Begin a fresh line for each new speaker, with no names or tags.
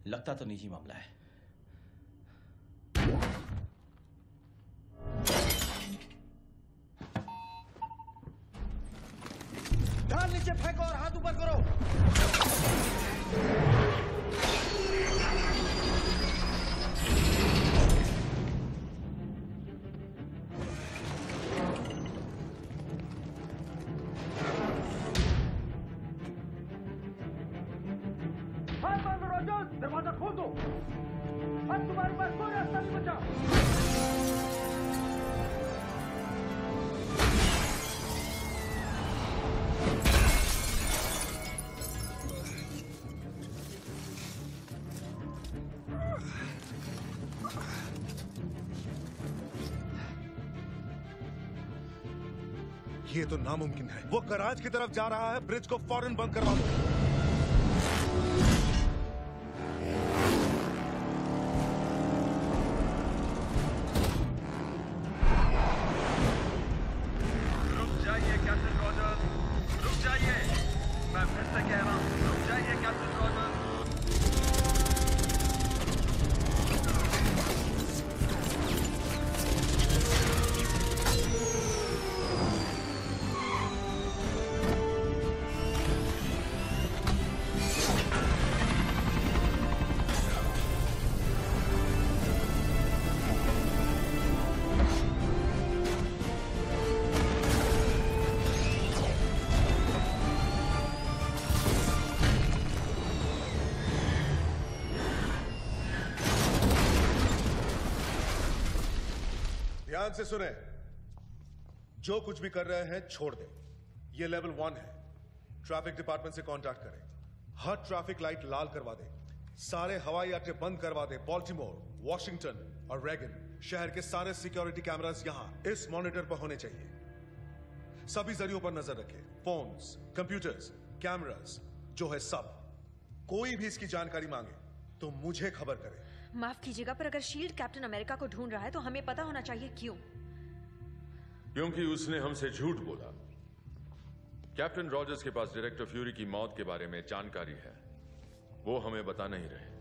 लगता तो निजी मामला है। ढाल नीचे फेंको और हाथ ऊपर करो।
दरवाजा खोल दो। अब तुम्हारे पास कोई रास्ता नहीं बचा।
ये तो नामुमकिन है। वो कराज की तरफ जा रहा है। ब्रिज को फौरन बंद करवा दो। ध्यान से सुने, जो कुछ भी कर रहे हैं छोड़ दें। ये लेवल 1 है। ट्रैफिक डिपार्टमेंट से कांटेक्ट करें। हर ट्रैफिक लाइट लाल करवा दें। सारे हवाई अड्डे बंद करवा दें। बॉल्टिमोर, वॉशिंगटन और रेगन शहर के सारे सिक्योरिटी कैमरास यहां इस मॉनिटर पर होने चाहिए। सभी जरियों पर नजर रखें। फोन्स, कंप्यूटर्स, कैमरास जो है सब। कोई भी इसकी जानकारी मांगे तो मुझे खबर करे।
माफ कीजिएगा, पर अगर शील्ड कैप्टन अमेरिका को ढूंढ रहा है तो हमें पता होना चाहिए क्यों।
क्योंकि उसने हमसे झूठ बोला। कैप्टन रॉजर्स के पास डायरेक्टर फ्यूरी की मौत के बारे में जानकारी है, वो हमें बता नहीं रहे।